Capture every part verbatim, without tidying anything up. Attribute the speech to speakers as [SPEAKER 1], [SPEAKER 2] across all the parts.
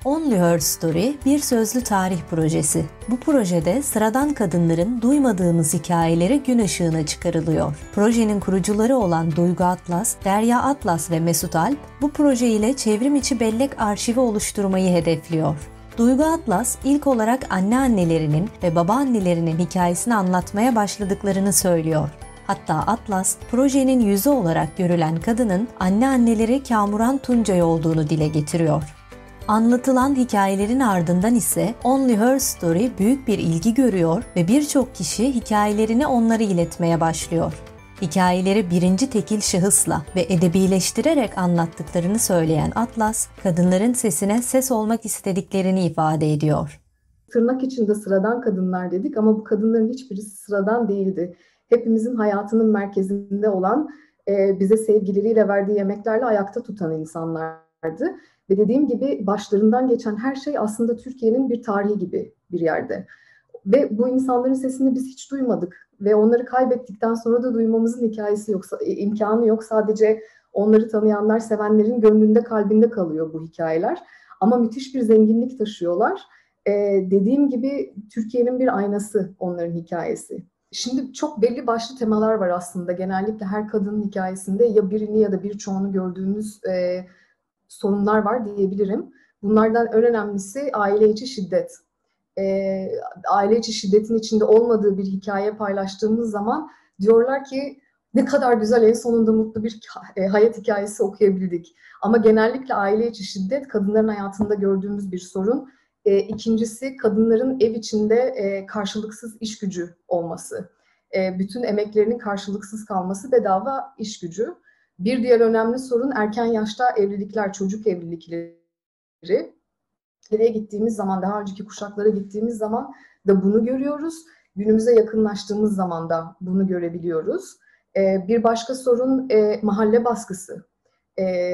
[SPEAKER 1] Only Her Story bir sözlü tarih projesi. Bu projede sıradan kadınların duymadığımız hikayeleri gün ışığına çıkarılıyor. Projenin kurucuları olan Duygu Atlas, Derya Atlas ve Mesut Alp bu proje ile çevrim içi bellek arşivi oluşturmayı hedefliyor. Duygu Atlas ilk olarak anneannelerinin ve babaannelerinin hikayesini anlatmaya başladıklarını söylüyor. Hatta Atlas, projenin yüzü olarak görülen kadının anneanneleri Kamuran Tuncay olduğunu dile getiriyor. Anlatılan hikayelerin ardından ise Only Her Story büyük bir ilgi görüyor ve birçok kişi hikayelerini onlara iletmeye başlıyor. Hikayeleri birinci tekil şahısla ve edebileştirerek anlattıklarını söyleyen Atlas, kadınların sesine ses olmak istediklerini ifade ediyor.
[SPEAKER 2] Tırnak içinde sıradan kadınlar dedik ama bu kadınların hiçbirisi sıradan değildi. Hepimizin hayatının merkezinde olan, bize sevgileriyle verdiği yemeklerle ayakta tutan insanlardı. Ve dediğim gibi başlarından geçen her şey aslında Türkiye'nin bir tarihi gibi bir yerde. Ve bu insanların sesini biz hiç duymadık. Ve onları kaybettikten sonra da duymamızın hikayesi yok, imkanı yok. Sadece onları tanıyanlar, sevenlerin gönlünde, kalbinde kalıyor bu hikayeler. Ama müthiş bir zenginlik taşıyorlar. Ee, dediğim gibi Türkiye'nin bir aynası onların hikayesi. Şimdi çok belli başlı temalar var aslında. Genellikle her kadının hikayesinde ya birini ya da birçoğunu gördüğümüz e, sorunlar var diyebilirim. Bunlardan en önemlisi aile içi şiddet. E, aile içi şiddetin içinde olmadığı bir hikaye paylaştığımız zaman diyorlar ki ne kadar güzel, en sonunda mutlu bir e, hayat hikayesi okuyabildik. Ama genellikle aile içi şiddet kadınların hayatında gördüğümüz bir sorun. E, ikincisi kadınların ev içinde e, karşılıksız iş gücü olması. E, bütün emeklerinin karşılıksız kalması, bedava iş gücü. Bir diğer önemli sorun erken yaşta evlilikler, çocuk evlilikleri. Nereye gittiğimiz zaman, daha önceki kuşaklara gittiğimiz zaman da bunu görüyoruz. Günümüze yakınlaştığımız zaman da bunu görebiliyoruz. E, bir başka sorun e, mahalle baskısı. E,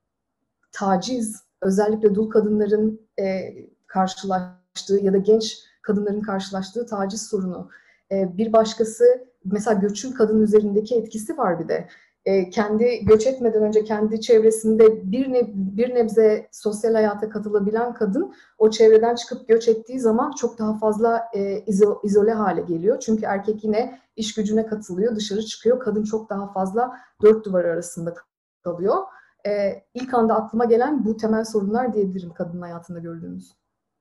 [SPEAKER 2] taciz, özellikle dul kadınların e, karşılaştığı ya da genç kadınların karşılaştığı taciz sorunu. E, bir başkası mesela göçün kadın üzerindeki etkisi var bir de. E, kendi göç etmeden önce kendi çevresinde bir, neb bir nebze sosyal hayata katılabilen kadın o çevreden çıkıp göç ettiği zaman çok daha fazla e, izo izole hale geliyor. Çünkü erkek yine iş gücüne katılıyor, dışarı çıkıyor. Kadın çok daha fazla dört duvar arasında kalıyor. Ee, ilk anda aklıma gelen bu temel sorunlar diyebilirim kadın hayatında gördüğümüz.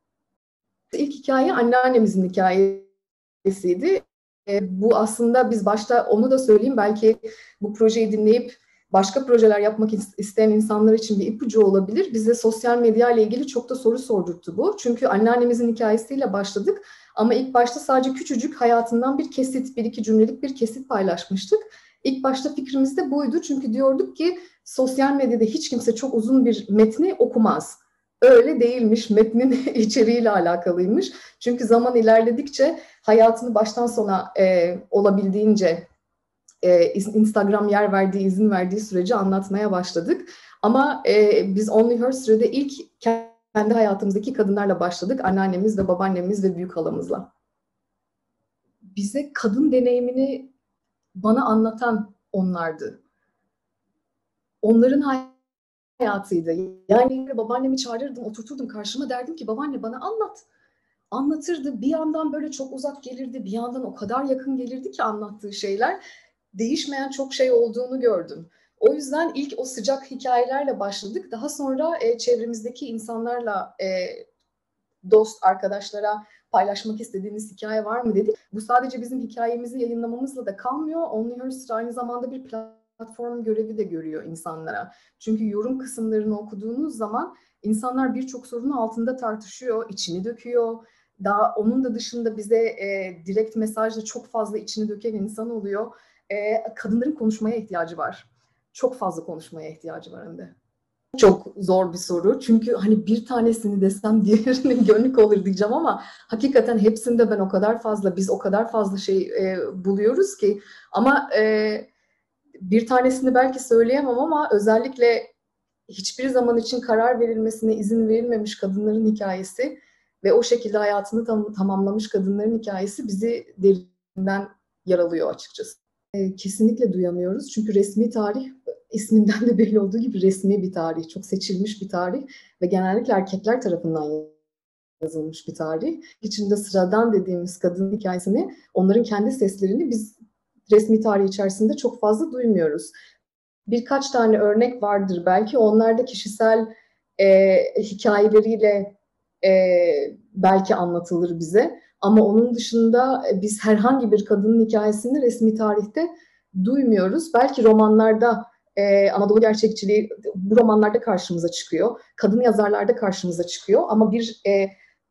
[SPEAKER 2] İlk hikaye anneannemizin hikayesiydi. Ee, bu aslında biz başta onu da söyleyeyim, belki bu projeyi dinleyip başka projeler yapmak isteyen insanlar için bir ipucu olabilir. Bize sosyal medya ile ilgili çok da soru sordurttu bu. Çünkü anneannemizin hikayesiyle başladık ama ilk başta sadece küçücük hayatından bir kesit, bir iki cümlelik bir kesit paylaşmıştık. İlk başta fikrimiz de buydu, çünkü diyorduk ki sosyal medyada hiç kimse çok uzun bir metni okumaz. Öyle değilmiş, metnin içeriğiyle alakalıymış. Çünkü zaman ilerledikçe hayatını baştan sona e, olabildiğince e, Instagram yer verdiği, izin verdiği sürece anlatmaya başladık. Ama e, biz Only Her Story'de ilk kendi hayatımızdaki kadınlarla başladık. Anneannemiz ve babaannemiz ve büyük halamızla. Bize kadın deneyimini bana anlatan onlardı. Onların hayatıydı. Yani babaannemi çağırırdım, oturturdum karşıma, derdim ki babaanne bana anlat. Anlatırdı. Bir yandan böyle çok uzak gelirdi, bir yandan o kadar yakın gelirdi ki anlattığı şeyler. Değişmeyen çok şey olduğunu gördüm. O yüzden ilk o sıcak hikayelerle başladık. Daha sonra e, çevremizdeki insanlarla, e, dost, arkadaşlara paylaşmak istediğiniz hikaye var mı dedik. Bu sadece bizim hikayemizi yayınlamamızla da kalmıyor. Only Her Story aynı zamanda bir platform görevi de görüyor insanlara. Çünkü yorum kısımlarını okuduğunuz zaman insanlar birçok sorunu altında tartışıyor, içini döküyor. Daha onun da dışında bize e, direkt mesajla çok fazla içini döken insan oluyor. E, kadınların konuşmaya ihtiyacı var. Çok fazla konuşmaya ihtiyacı var hem de. Çok zor bir soru. Çünkü hani bir tanesini desem diğerinin gönlük olur diyeceğim ama hakikaten hepsinde ben o kadar fazla, biz o kadar fazla şey e, buluyoruz ki. Ama e, bir tanesini belki söyleyemem ama özellikle hiçbir zaman için karar verilmesine izin verilmemiş kadınların hikayesi ve o şekilde hayatını tam, tamamlamış kadınların hikayesi bizi derinden yaralıyor açıkçası. E, kesinlikle duyamıyoruz. Çünkü resmi tarih isminden de belli olduğu gibi resmi bir tarih, çok seçilmiş bir tarih ve genellikle erkekler tarafından yazılmış bir tarih. İçinde sıradan dediğimiz kadın hikayesini, onların kendi seslerini biz resmi tarih içerisinde çok fazla duymuyoruz. Birkaç tane örnek vardır belki, onlar da kişisel e, hikayeleriyle e, belki anlatılır bize. Ama onun dışında biz herhangi bir kadının hikayesini resmi tarihte duymuyoruz. Belki romanlarda, e, Anadolu gerçekçiliği bu romanlarda karşımıza çıkıyor. Kadın yazarlarda karşımıza çıkıyor. Ama bir e,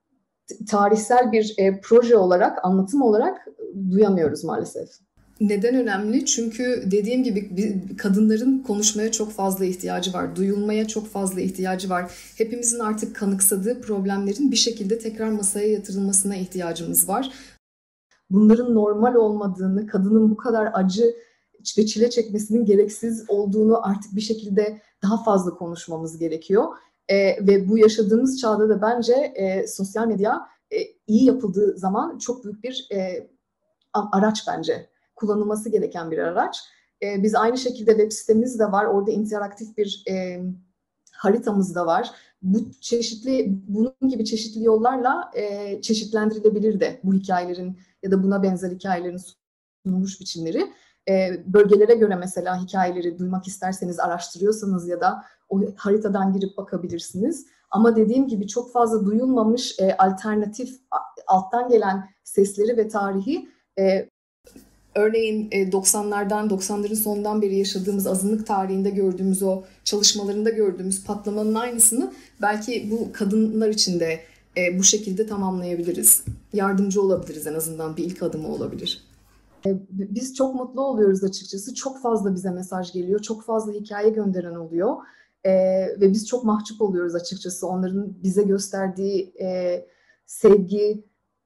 [SPEAKER 2] tarihsel bir e, proje olarak, anlatım olarak duyamıyoruz maalesef. Neden önemli? Çünkü dediğim gibi kadınların konuşmaya çok fazla ihtiyacı var. Duyulmaya çok fazla ihtiyacı var. Hepimizin artık kanıksadığı problemlerin bir şekilde tekrar masaya yatırılmasına ihtiyacımız var. Bunların normal olmadığını, kadının bu kadar acı ve çile çekmesinin gereksiz olduğunu artık bir şekilde daha fazla konuşmamız gerekiyor. E, ve bu yaşadığımız çağda da bence e, sosyal medya e, iyi yapıldığı zaman çok büyük bir e, araç bence. Kullanılması gereken bir araç. E, biz aynı şekilde web sitemiz de var. Orada interaktif bir e, haritamız da var. Bu çeşitli, bunun gibi çeşitli yollarla e, çeşitlendirilebilir de bu hikayelerin ya da buna benzer hikayelerin sunulmuş biçimleri. E, bölgelere göre mesela hikayeleri duymak isterseniz, araştırıyorsanız ya da o haritadan girip bakabilirsiniz. Ama dediğim gibi çok fazla duyulmamış e, alternatif, alttan gelen sesleri ve tarihi e, örneğin doksanlardan, doksanların sonundan beri yaşadığımız azınlık tarihinde gördüğümüz, o çalışmalarında gördüğümüz patlamanın aynısını belki bu kadınlar için de bu şekilde tamamlayabiliriz. Yardımcı olabiliriz, en azından bir ilk adımı olabilir. Biz çok mutlu oluyoruz açıkçası. Çok fazla bize mesaj geliyor, çok fazla hikaye gönderen oluyor. Ee, ve biz çok mahcup oluyoruz açıkçası. Onların bize gösterdiği e, sevgi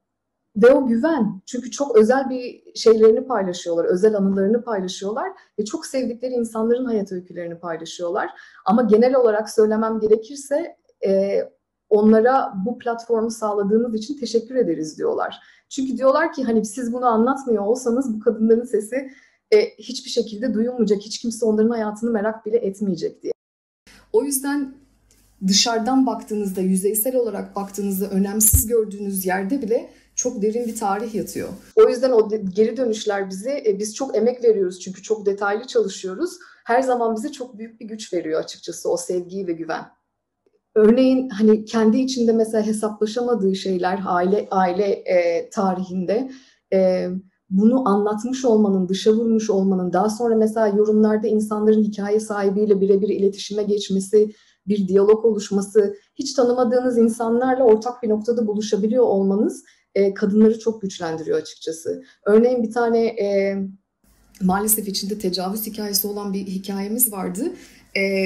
[SPEAKER 2] ve o güven. Çünkü çok özel bir şeylerini paylaşıyorlar, özel anılarını paylaşıyorlar ve çok sevdikleri insanların hayat öykülerini paylaşıyorlar. Ama genel olarak söylemem gerekirse e, onlara bu platformu sağladığınız için teşekkür ederiz diyorlar. Çünkü diyorlar ki hani siz bunu anlatmıyor olsanız bu kadınların sesi e, hiçbir şekilde duyulmayacak, hiç kimse onların hayatını merak bile etmeyecek diye. O yüzden dışarıdan baktığınızda, yüzeysel olarak baktığınızda önemsiz gördüğünüz yerde bile çok derin bir tarih yatıyor. O yüzden o geri dönüşler bize, biz çok emek veriyoruz çünkü çok detaylı çalışıyoruz. Her zaman bize çok büyük bir güç veriyor açıkçası, o sevgi ve güven. Örneğin hani kendi içinde mesela hesaplaşamadığı şeyler aile aile e, tarihinde e, bunu anlatmış olmanın, dışa vurmuş olmanın, daha sonra mesela yorumlarda insanların hikaye sahibiyle birebir iletişime geçmesi, bir diyalog oluşması, hiç tanımadığınız insanlarla ortak bir noktada buluşabiliyor olmanız e, kadınları çok güçlendiriyor açıkçası. Örneğin bir tane e, maalesef içinde tecavüz hikayesi olan bir hikayemiz vardı. E,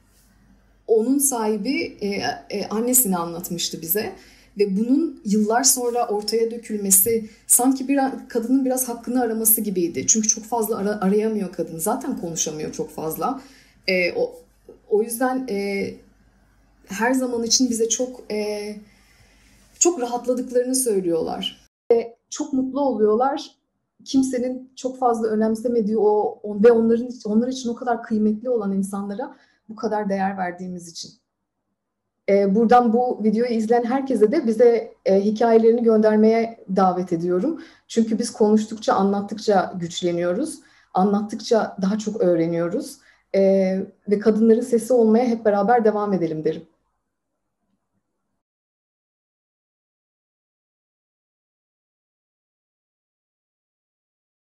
[SPEAKER 2] onun sahibi e, e, annesini anlatmıştı bize. Ve bunun yıllar sonra ortaya dökülmesi sanki bir kadının biraz hakkını araması gibiydi. Çünkü çok fazla ara, arayamıyor kadın. Zaten konuşamıyor çok fazla. E, o, o yüzden e, her zaman için bize çok e, çok rahatladıklarını söylüyorlar. E, çok mutlu oluyorlar. Kimsenin çok fazla önemsemediği o ve onların onlar için o kadar kıymetli olan insanlara bu kadar değer verdiğimiz için. Buradan bu videoyu izleyen herkese de bize e, hikayelerini göndermeye davet ediyorum. Çünkü biz konuştukça, anlattıkça güçleniyoruz. Anlattıkça daha çok öğreniyoruz. E, ve kadınların sesi olmaya hep beraber devam edelim derim.